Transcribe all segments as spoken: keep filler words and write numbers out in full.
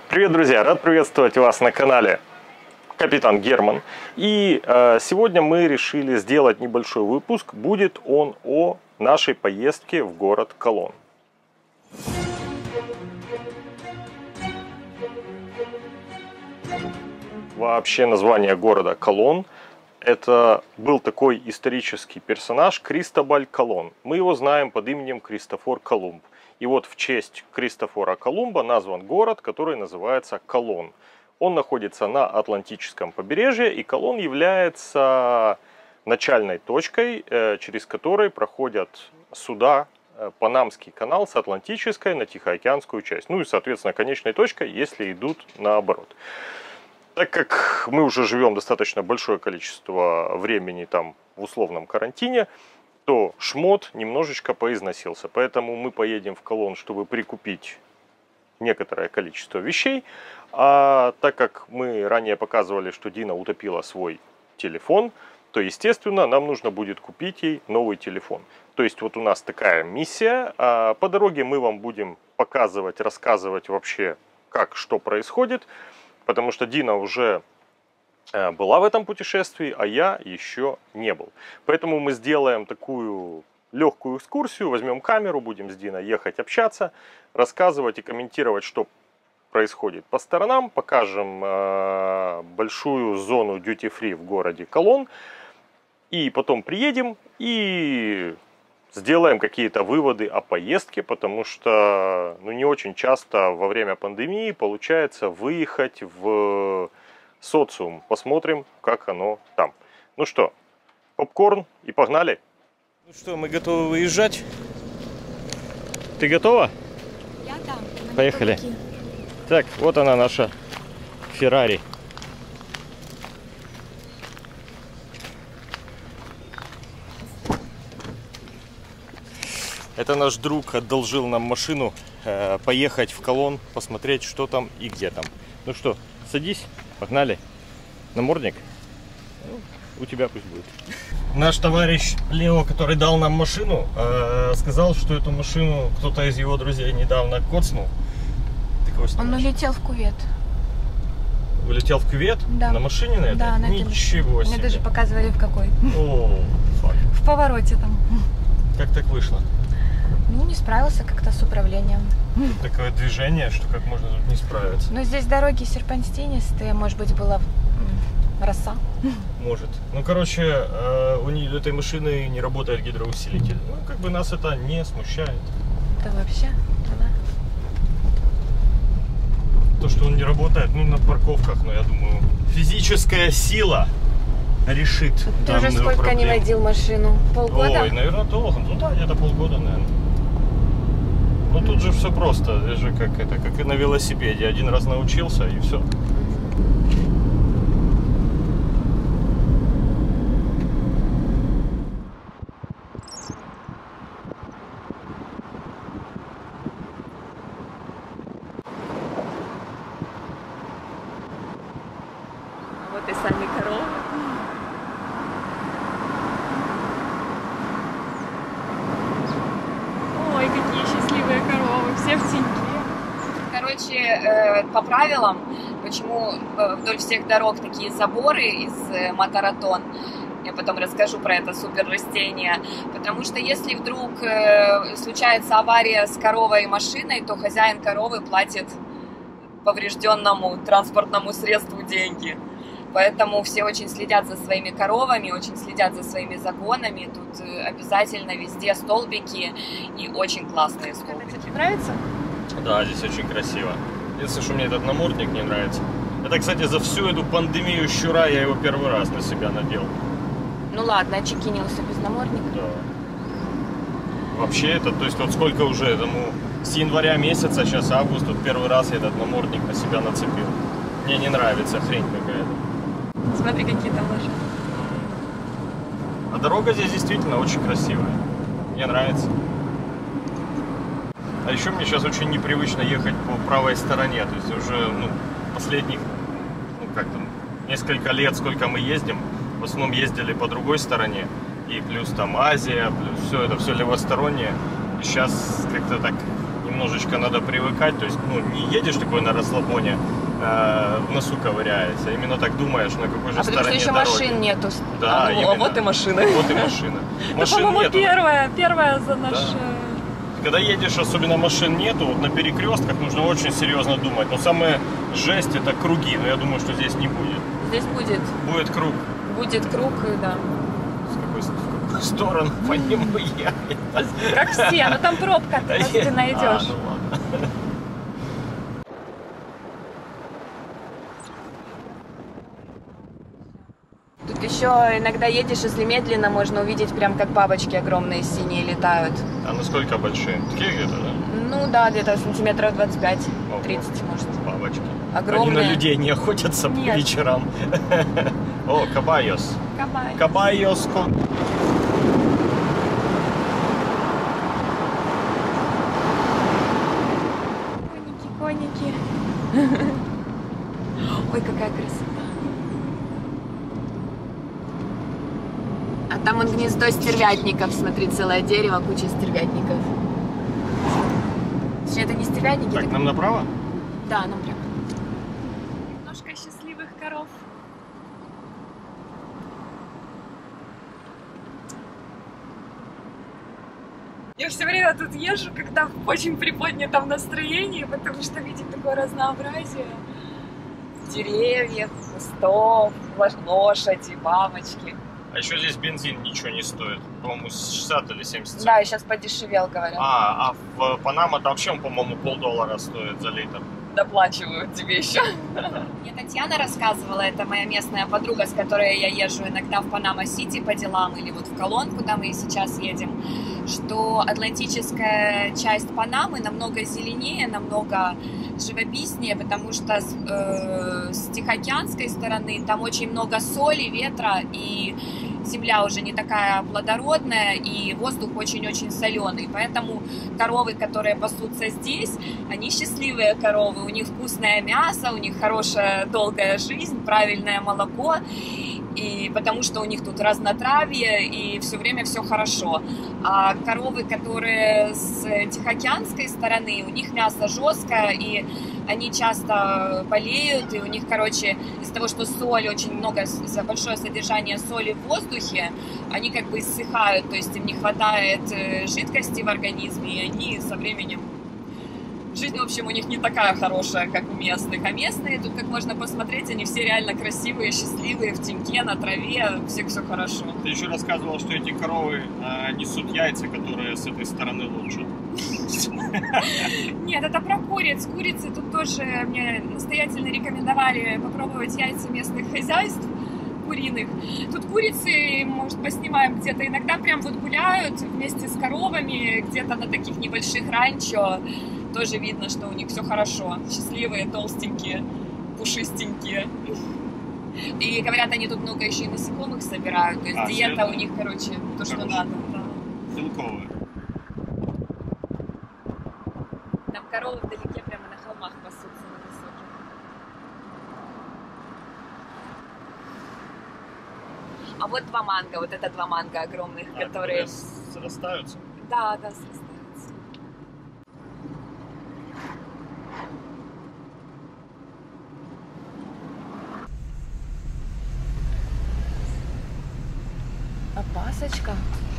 Привет, друзья! Рад приветствовать вас на канале Капитан Герман. И э, сегодня мы решили сделать небольшой выпуск. Будет он о нашей поездке в город Колон. Вообще название города Колон — это был такой исторический персонаж Кристобаль Колон. Мы его знаем под именем Кристофор Колумб. И вот в честь Кристофора Колумба назван город, который называется Колон. Он находится на Атлантическом побережье, и Колон является начальной точкой, через которой проходят суда Панамский канал с Атлантической на Тихоокеанскую часть. Ну и, соответственно, конечной точкой, если идут наоборот. Так как мы уже живем достаточно большое количество времени там в условном карантине, то шмот немножечко поизносился. Поэтому мы поедем в Колон, чтобы прикупить некоторое количество вещей. А так как мы ранее показывали, что Дина утопила свой телефон, то, естественно, нам нужно будет купить ей новый телефон. То есть вот у нас такая миссия. А по дороге мы вам будем показывать, рассказывать вообще, как, что происходит. Потому что Дина уже была в этом путешествии, а я еще не был. Поэтому мы сделаем такую легкую экскурсию, возьмем камеру, будем с Диной ехать общаться, рассказывать и комментировать, что происходит по сторонам. Покажем э, большую зону duty-free в городе Колон. И потом приедем и сделаем какие-то выводы о поездке, потому что ну, не очень часто во время пандемии получается выехать в социум. Посмотрим, как оно там. Ну что, попкорн и погнали. Ну что, мы готовы выезжать? Ты готова? Я там. Поехали. Так, вот она, наша Феррари. Это наш друг одолжил нам машину э, поехать в Колон, посмотреть, что там и где там. Ну что, садись, погнали. Намордник? Ну, у тебя пусть будет. Наш товарищ Лео, который дал нам машину, э, сказал, что эту машину кто-то из его друзей недавно коцнул. Ты кого снимаешь? Он улетел в кювет. Улетел в кювет? Да. На машине на этой? Да, на этой. Ничего себе. Мне даже показывали в какой. О, фак. В повороте там. Как так вышло? Ну, не справился как-то с управлением. Тут такое движение, что как можно тут не справиться. Но здесь дороги серпантинистые, может быть, была роса. Может. Ну, короче, э, у нее, этой машины не работает гидроусилитель. Ну, как бы нас это не смущает. Это вообще, да. То, что он не работает, ну, на парковках, но я думаю, физическая сила решит. Ты уже сколько проблему. Не водил машину? Полгода? Ой, наверное, долго. Ну да, где-то полгода, наверное. Ну тут же все просто. Это же как это, как и на велосипеде. Один раз научился и все. Вот и сами коровы. Ой, какие счастливые коровы, все в теньке. Короче, э, по правилам, почему вдоль всех дорог такие заборы из э, моторотон, я потом расскажу про это супер растение, потому что если вдруг э, случается авария с коровой и машиной, то хозяин коровы платит поврежденному транспортному средству деньги. Поэтому все очень следят за своими коровами, очень следят за своими загонами. Тут обязательно везде столбики и очень классные столбики. Тебе нравится? Да, здесь очень красиво. Единственное, что мне этот намордник не нравится. Это, кстати, за всю эту пандемию щура я его первый раз на себя надел. Ну ладно, очекинился без намордника. Да. Вообще это, то есть вот сколько уже этому, с января месяца, сейчас август, вот первый раз я этот намордник на себя нацепил. Мне не нравится, хрень какая-то. Смотри, какие там лошади. А дорога здесь действительно очень красивая. Мне нравится. А еще мне сейчас очень непривычно ехать по правой стороне. То есть уже ну, последних, ну как там, несколько лет, сколько мы ездим, в основном ездили по другой стороне. И плюс там Азия, плюс все это, все левостороннее. И сейчас как-то так немножечко надо привыкать, то есть, ну, не едешь такой на расслабоне, э, в носу ковыряется, а именно так думаешь, на какой же А потому что стороне еще дороги. машин нету. Да, а, ну, именно. а вот и машина. Вот и машина. Машин по-моему, нету. первая, первая за наш... Да. Когда едешь, особенно машин нету, вот на перекрестках нужно очень серьезно думать. Но самая жесть это круги, но я думаю, что здесь не будет. Здесь будет, Будет круг. будет круг, и да. С какой, в какую сторону по нему ехать? Как все, но там пробка, Да раз я- ты найдешь. А, ну ладно. Тут еще иногда едешь, если медленно, можно увидеть прям как бабочки огромные синие летают. А насколько большие? Такие где-то, да? Ну да, где-то сантиметров двадцать пять Ого. тридцать, может. Бабочки. Огромные. Они на людей не охотятся по Нет. вечерам. О, кабайос. Кабай. Кабайос. кон- Коники, коники. Ой, какая красота. А там он гнездо стервятников. Смотри, целое дерево, куча стервятников. Точнее, это не стервятники, Так, это... нам направо? Да, нам прям. Немножко счастливых коров. Я все время тут езжу, когда в очень приподнятом настроении, потому что видеть такое разнообразие деревьев, кустов, лошади, бабочки. А еще здесь бензин ничего не стоит. По-моему, шестьдесят или семьдесят. Да, и сейчас подешевел, говорят. А, а в Панама там вообще, по-моему, полдоллара стоит за литр. Доплачивают тебе еще. Мне Татьяна рассказывала, это моя местная подруга, с которой я езжу иногда в Панама-Сити по делам, или вот в Колон, куда мы сейчас едем, что атлантическая часть Панамы намного зеленее, намного живописнее, потому что с, э, с Тихоокеанской стороны там очень много соли, ветра, и земля уже не такая плодородная, и воздух очень-очень соленый. Поэтому коровы, которые пасутся здесь, они счастливые коровы, у них вкусное мясо, у них хорошая долгая жизнь, правильное молоко, и потому что у них тут разнотравье, и все время все хорошо. А коровы, которые с Тихоокеанской стороны, у них мясо жесткое, и они часто болеют, и у них, короче, из-за того, что соль, очень много, большое содержание соли в воздухе, они как бы иссыхают, то есть им не хватает жидкости в организме, и они со временем... Жизнь, в общем, у них не такая хорошая, как у местных. А местные, тут как можно посмотреть, они все реально красивые, счастливые, в теньке, на траве, у всех все хорошо. Ты еще рассказывала, что эти коровы э, несут яйца, которые с этой стороны лучше. Нет, это про куриц. Курицы тут тоже мне настоятельно рекомендовали попробовать яйца местных хозяйств куриных. Тут курицы, может, поснимаем где-то, иногда прям вот гуляют вместе с коровами, где-то на таких небольших ранчо. Тоже видно, что у них все хорошо. Счастливые, толстенькие, пушистенькие. И говорят, они тут много еще и насекомых собирают. То есть А, диета серьезно? у них, короче, то, что Хорошо. надо. Да. Белковые. Там коровы вдалеке прямо на холмах пасутся на высоких. А вот два манго, вот это два манго огромных, А, которые... срастаются. Да, да, срастаются. Опасочка.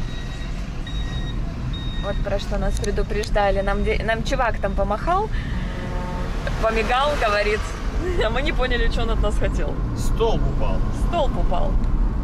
Вот про что нас предупреждали. Нам, де- нам чувак там помахал, помигал, говорит, А мы не поняли, что он от нас хотел. Столб упал. Столб упал.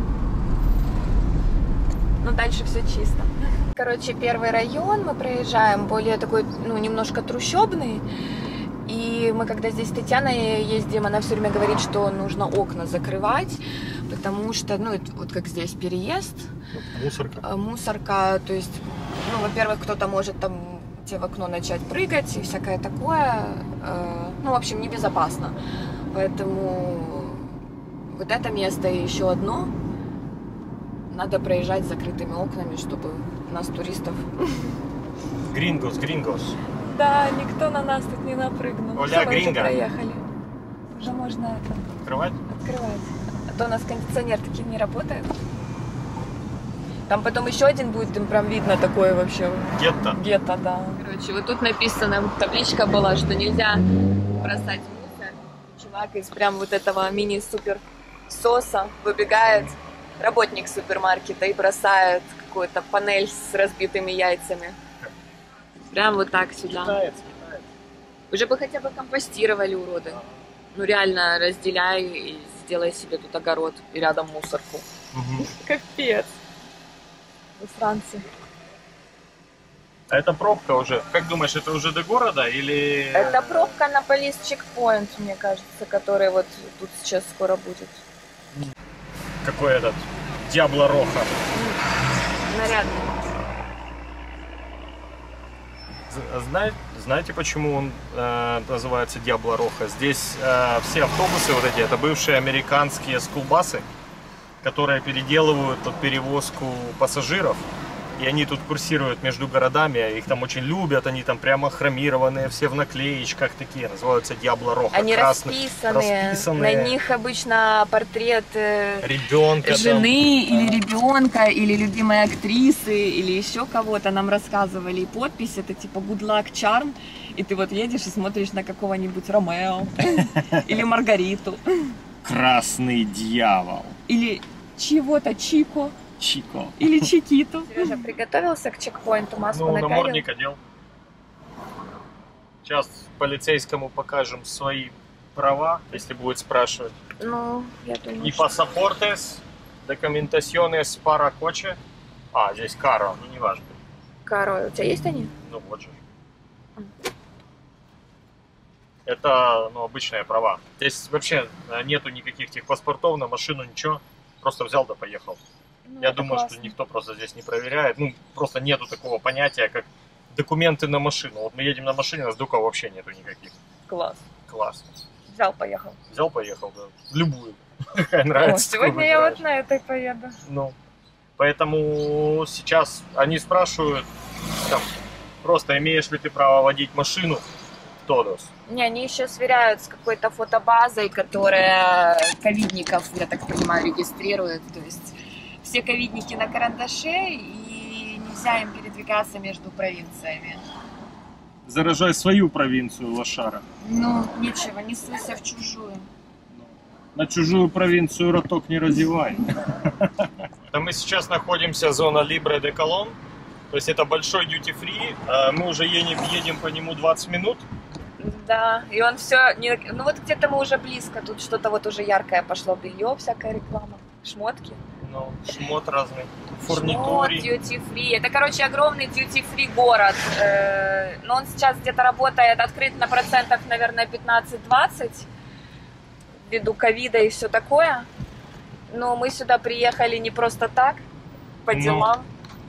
но дальше все чисто. Короче, первый район мы проезжаем, более такой, ну, немножко трущобный. И мы, когда здесь с Татьяной ездим, она все время говорит, что нужно окна закрывать, потому что, ну, это вот как здесь переезд. Мусорка. Мусорка, то есть, ну, во-первых, кто-то может там тебе в окно начать прыгать и всякое такое. Ну, в общем, небезопасно. Поэтому вот это место и еще одно надо проезжать с закрытыми окнами, чтобы нас, туристов... Грингос, грингос. Да, никто на нас тут не напрыгнул. Оля, Всё, мы уже гринго. проехали. Уже можно это Открывать? открывать. А то у нас кондиционер такие не работает. Там потом еще один будет, им прям видно такое вообще. Гетто. Гетто, да. Короче, вот тут написано, табличка была, что нельзя бросать мусор. Чувак из прям вот этого мини-супер соса выбегает работник супермаркета и бросает какую-то панель с разбитыми яйцами. Прям вот так сюда. Китаец, китаец. Уже бы хотя бы компостировали, уроды. Ну реально разделяй и сделай себе тут огород и рядом мусорку. Угу. Капец. Вы Франции. А это пробка уже. Как думаешь, это уже до города или... Это пробка на полис чекпоинт, мне кажется, который вот тут сейчас скоро будет. Какой этот? Диабло Роха. Нарядный. Знаете, знаете, почему он э, называется Диабло Роха? Здесь э, все автобусы вот эти, это бывшие американские скулбасы, которые переделывают под перевозку пассажиров. И они тут курсируют между городами, их там очень любят, они там прямо хромированные, все в наклеечках такие, называются Диабло Роха. Они красных, расписанные. расписанные. На них обычно портрет э, Ребенка жены там. или ребенка, или любимой актрисы, или еще кого-то нам рассказывали. И подпись это типа Good Luck Charm. И ты вот едешь и смотришь на какого-нибудь Ромео или Маргариту. Красный дьявол. Или чего-то Чико. Чико. Или Чикиту. Сережа приготовился к чекпоинту, маску Ну, напялил? намордник одел. Сейчас полицейскому покажем свои права, если будет спрашивать. Ну, я думаю, И что... пассапортес, документационes para coche. А, здесь каро, ну не важно. Каро, у тебя есть они? Ну вот же. Это, ну, обычные права. Здесь вообще нету никаких техпаспортов на машину, ничего. Просто взял да поехал. Ну, Я это думаю, классно. что никто просто здесь не проверяет. Ну, просто нету такого понятия, как документы на машину. Вот мы едем на машине, у нас документов вообще нету никаких. Класс. Класс. Взял, поехал. Взял, поехал, да. В любую. Какая О, нравится. сегодня такую я выбираешь. вот на этой поеду. Ну, поэтому сейчас они спрашивают, там, просто имеешь ли ты право водить машину, todos. Не, они еще сверяют с какой-то фотобазой, которая ковидников, я так понимаю, регистрирует. То есть все ковидники на карандаше, и нельзя им передвигаться между провинциями. Заражай свою провинцию, лошара. Ну, ничего, не суйся в чужую. На чужую провинцию роток не разевай. Мы сейчас находимся в зоне Libre de Colón. То есть это большой duty-free. Мы уже едем, едем по нему двадцать минут. Да, и он все, не... ну вот где-то мы уже близко, тут что-то вот уже яркое пошло, белье, всякая реклама, шмотки. Ну, шмот разный, Шмот, фурнитури. duty free. Это, короче, огромный duty free город. Э, Но он сейчас где-то работает, открыт на процентов, наверное, пятнадцать-двадцать ввиду ковида и все такое. Но мы сюда приехали не просто так, по Ну. делам.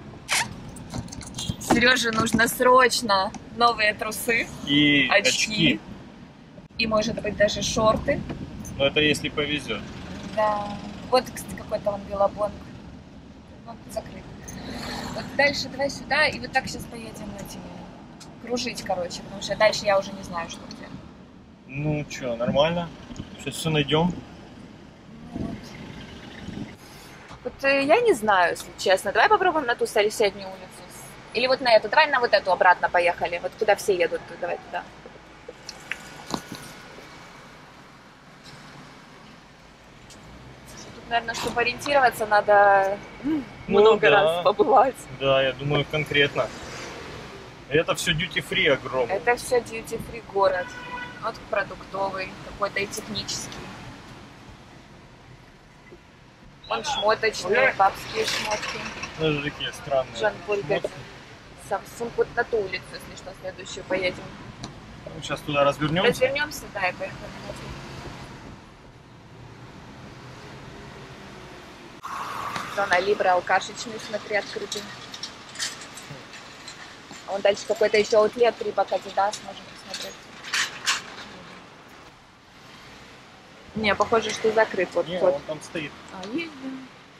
Сереже нужно срочно новые трусы, И очки, очки. и, может быть, даже шорты. Но это если повезет. Да. Вот, кстати, какой-то он белобонг. Он закрыт. Вот дальше давай сюда, и вот так сейчас поедем этими. Кружить, короче, потому что дальше я уже не знаю, что где. Ну что, нормально? Сейчас все найдем. Вот э, я не знаю, если честно. Давай попробуем на ту соседнюю улицу. Или вот на эту. Давай на вот эту обратно поехали. Вот куда все едут, давай туда. Тут, наверное, чтобы ориентироваться, надо Ну много да. раз побывать. Да, я думаю, конкретно. Это все duty-free огромный. Это все duty-free город. Вот продуктовый, какой-то и технический. Он шмоточный, бабские шмотки. Даже такие странные. Жан-Поль шмотки. Готен. Samsung вот на ту улицу, если что, следующую поедем. Ну, сейчас туда развернемся. Развернемся, да, и поехали. Зона Либра, алкашечный, смотри, открытый. А вон дальше какой-то еще аутлет, три пока Adidas, можем посмотреть. Не, похоже, что закрыт вот Не, тот. он там стоит. А, есть, да.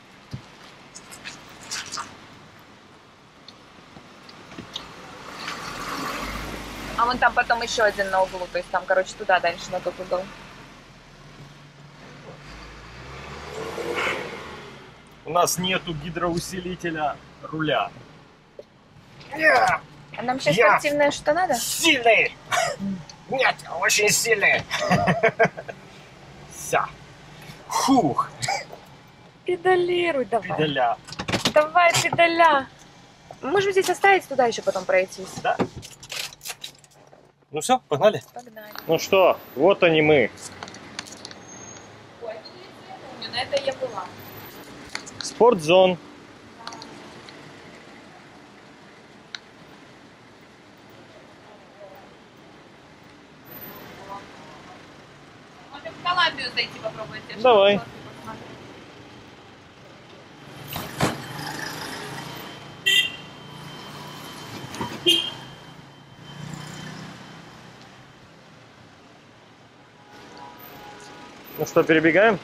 А вон там потом еще один на углу, то есть там, короче, туда дальше, на тот угол. У нас нету гидроусилителя руля. А нам сейчас Я- спортивное что надо? Сильный! Нет, очень сильный! Вся. Фух, Педалируй давай. педаля. Давай, педаля. Можем здесь оставить, туда еще потом пройтись. Да. Ну все, погнали. Погнали. Ну что, вот они мы. Ой, я помню, на это я была. Спортзон. Можем в Колумбию зайти попробовать. Я Давай. что-то посмотрю. Ну что, перебегаем?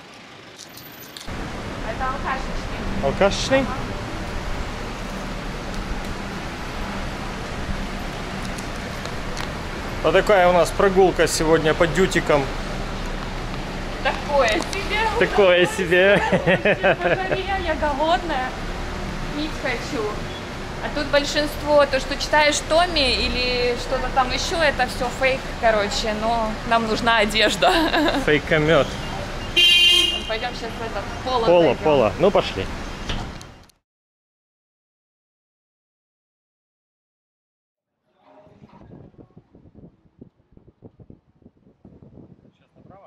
Это алкашечный. Алкашечный? Вот такая у нас прогулка сегодня по дютикам. Такое себе. Такое себе. Я голодная. Пить хочу. А тут большинство, то, что читаешь в томе или что-то там еще, это все фейк, короче, но нам нужна одежда. Фейкомет. Пойдем сейчас в этот поло. Поло, зайдем. поло. Ну пошли. Сейчас направо.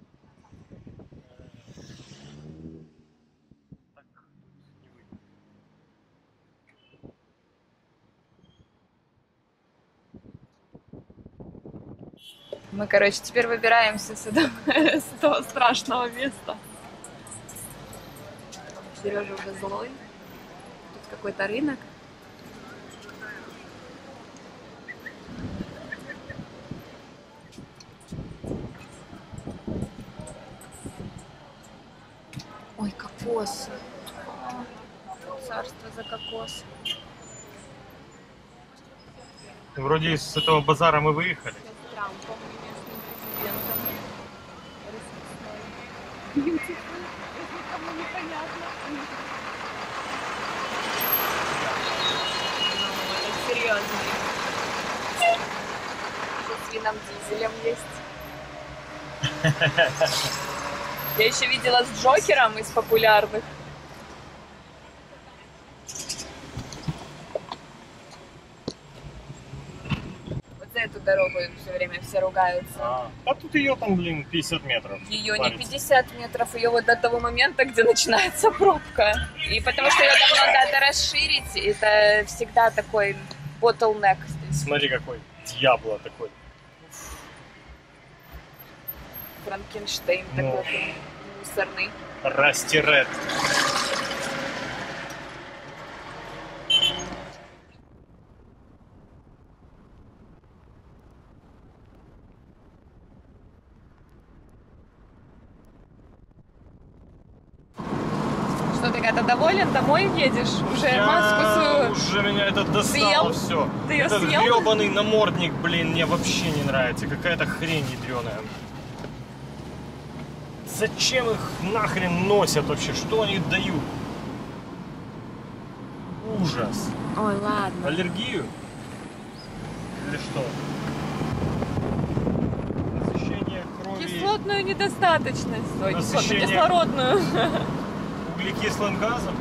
Мы, короче, теперь выбираемся с этого, с этого страшного места. Сережа уже злой. Тут какой-то рынок. Ой, кокосы. Царство за кокос. Вроде с этого базара мы выехали. Трамп, по-моему, местным президентом. Никому непонятно. Ну, это серьезно. С вином дизелем есть. Я еще видела с Джокером из популярных. Вот за эту дорогу все время все ругаются. А, а тут ее там, блин, пятьдесят метров. Ее не Парится. пятьдесят метров, ее вот до того момента, где начинается пробка. И потому что ее давно надо расширить, это всегда такой bottleneck здесь. Смотри, какой дьябло такой. Франкенштейн Ну. такой мусорный. Расти-ред. Что ты когда доволен? Домой едешь? Уже Я маску свою. уже меня это достало Съел? все. Ты её Этот съел? гребаный намордник, блин, мне вообще не нравится. Какая-то хрень ядреная. Зачем их нахрен носят вообще? Что они дают? Ужас. Ой, ладно. Аллергию? Или что? Насыщение крови Кислотную недостаточность. Ой, Насыщение. кислотную, кислородную. углекислым газом?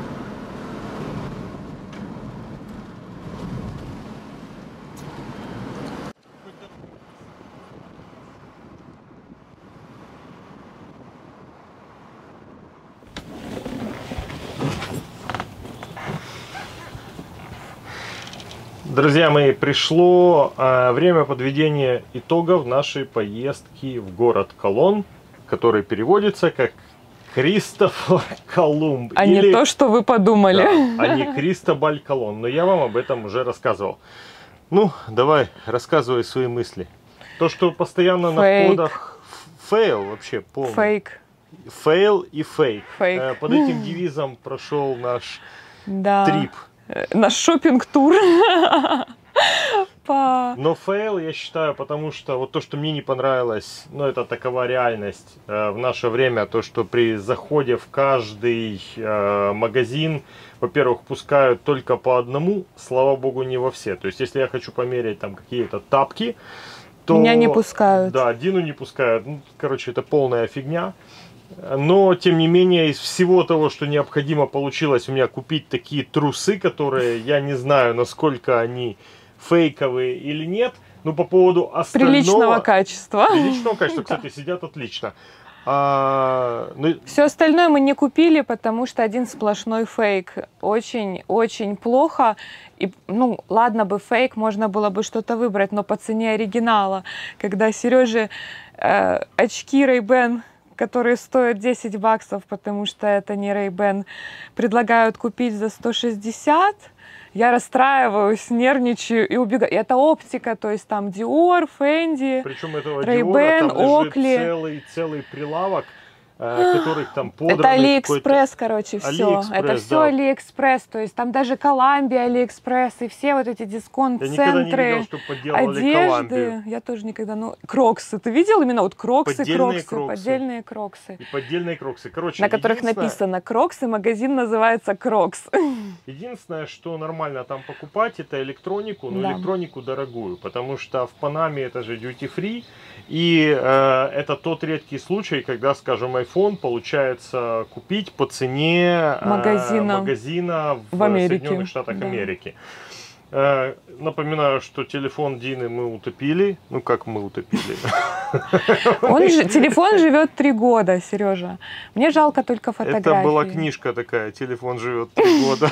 Друзья мои, пришло э, время подведения итогов нашей поездки в город Колон, который переводится как Кристофор Колумб. А Или- не то, что вы подумали. Да, а не Кристобаль Колон. Но я вам об этом уже рассказывал. Ну, давай, рассказывай свои мысли. То, что постоянно на Фейк. входах фейл вообще полный. Фейк. Фейл и фейк. Фейк. Э, Под этим девизом прошел наш Да. трип. Э, Наш шопинг-тур. По... Но фейл, я считаю, потому что вот то, что мне не понравилось, ну, это такова реальность э, в наше время, то, что при заходе в каждый э, магазин, во-первых, пускают только по одному, слава богу, не во все. То есть, если я хочу померить там какие-то тапки, то... Меня не пускают. Да, Дину не пускают. Ну, короче, это полная фигня. Но, тем не менее, из всего того, что необходимо, получилось у меня купить такие трусы, которые я не знаю, насколько они фейковые или нет. Но по поводу остального... Приличного качества. Приличного качества, кстати, сидят отлично. А, ну... Все остальное мы не купили, потому что один сплошной фейк. Очень-очень плохо. И, ну, ладно бы фейк, можно было бы что-то выбрать, но по цене оригинала. Когда Сереже э, очки Ray-Ban, которые стоят десять баксов, потому что это не Ray-Ban, предлагают купить за сто шестьдесят, я расстраиваюсь, нервничаю и убегаю. И это оптика, то есть там Dior, Fendi, Причем этого Ray-Ban, Dior, там лежит Oakley. целый, целый прилавок, э, которых там подранный. Это Алиэкспресс, короче, все. Алиэкспресс, Это все да. Алиэкспресс, то есть там даже Columbia, Алиэкспресс и все вот эти Я никогда не дисконт-центры, видел, что подделывали одежды. Columbia. Я тоже никогда. Ну, кроксы. Ты видел именно вот кроксы, Поддельные кроксы, кроксы. поддельные кроксы, И поддельные кроксы. Короче, на которых единственное- написано кроксы, магазин называется Крокс. Единственное, что нормально там покупать, это электронику, но Да. электронику дорогую, потому что в Панаме это же duty free, и э, это тот редкий случай, когда, скажем, iPhone получается купить по цене э, Магазина. магазина в, В Америке. Соединенных Штатах Да. Америки. Э, напоминаю, что телефон Дины мы утопили. Ну как мы утопили? Он же, телефон живет три года, Сережа. Мне жалко только фотографии. Это была книжка такая, телефон живет три года.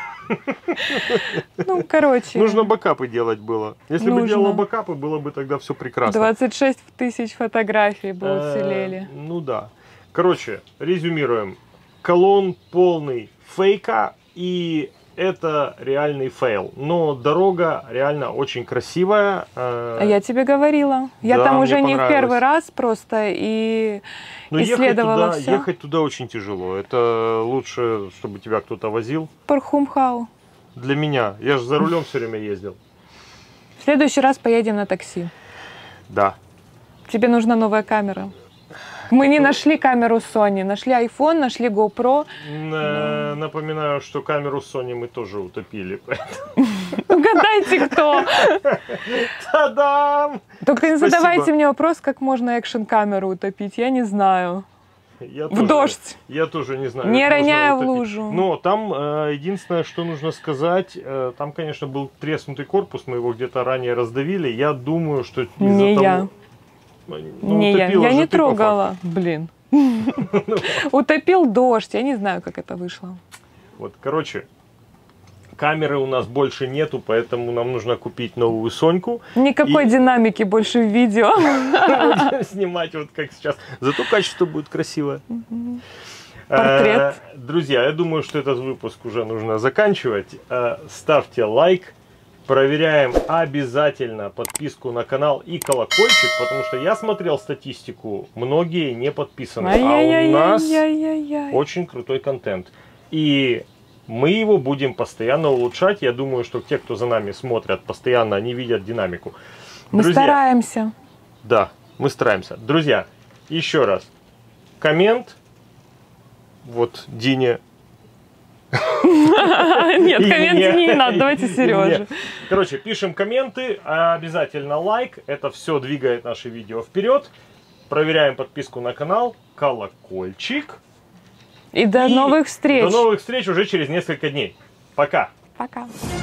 Ну, короче. Нужно бэкапы делать было. Если бы Нужно. делала бэкапы, было бы тогда все прекрасно. двадцать шесть тысяч фотографий бы Э, уцелели. Ну да. Короче, резюмируем. Колон полный фейка, и это реальный фейл. Но дорога реально очень красивая. э, А я тебе говорила. Я да, там мне уже не в понравилось. первый раз просто и Но ехать исследовала туда, все. ехать туда очень тяжело. Это лучше, чтобы тебя кто-то возил. Пархумхау. Для меня. Я же за рулем все время ездил. В следующий раз поедем на такси. Да. Тебе нужна новая камера. Мы не нашли камеру Sony, нашли iPhone, нашли GoPro. Н- Напоминаю, что камеру Sony мы тоже утопили. Угадайте, кто. Та-дам! Только не Спасибо. задавайте мне вопрос, как можно экшн-камеру утопить. Я не знаю. Я В тоже- дождь. Я тоже не знаю. Не как можно роняя в утопить. лужу. Но там э, единственное, что нужно сказать, э, там, конечно, был треснутый корпус, мы его где-то ранее раздавили. Я думаю, что из-за Не того... я. Ну, Не я. утопила Я же не ты по трогала. Блин. Утопил дождь. Я не знаю, как это вышло. факту. Вот, короче, камеры у нас больше нету, поэтому нам нужно купить новую Соньку. Никакой И- динамики больше в видео. Будем снимать вот как сейчас. Зато качество будет красивое. Портрет. Э, Друзья, я думаю, что этот выпуск уже нужно заканчивать. Э, Ставьте лайк. Проверяем обязательно подписку на канал и колокольчик, потому что я смотрел статистику, многие не подписаны, а у нас Ай-яй-яй-яй-яй-яй. очень крутой контент. И мы его будем постоянно улучшать. Я думаю, что те, кто за нами смотрят, постоянно они видят динамику. Мы Друзья, стараемся. да, мы стараемся. Друзья, еще раз. Коммент. Вот Дине. Нет, И комменты мне. не надо, давайте И Сереже. мне. Короче, пишем комменты, обязательно лайк. Это все двигает наше видео вперед. Проверяем подписку на канал, колокольчик. И до И новых встреч. До новых встреч уже через несколько дней. Пока. Пока.